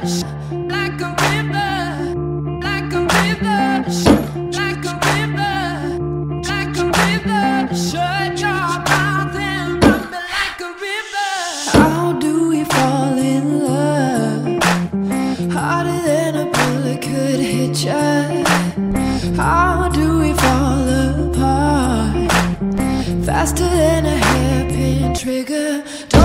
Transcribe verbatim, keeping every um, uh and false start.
like a river, like a river, like a river, like a river. Shut your mouth and run me like a river. How do we fall in love? Harder than a bullet could hit ya. How do we fall apart? Faster than a hairpin trigger. Don't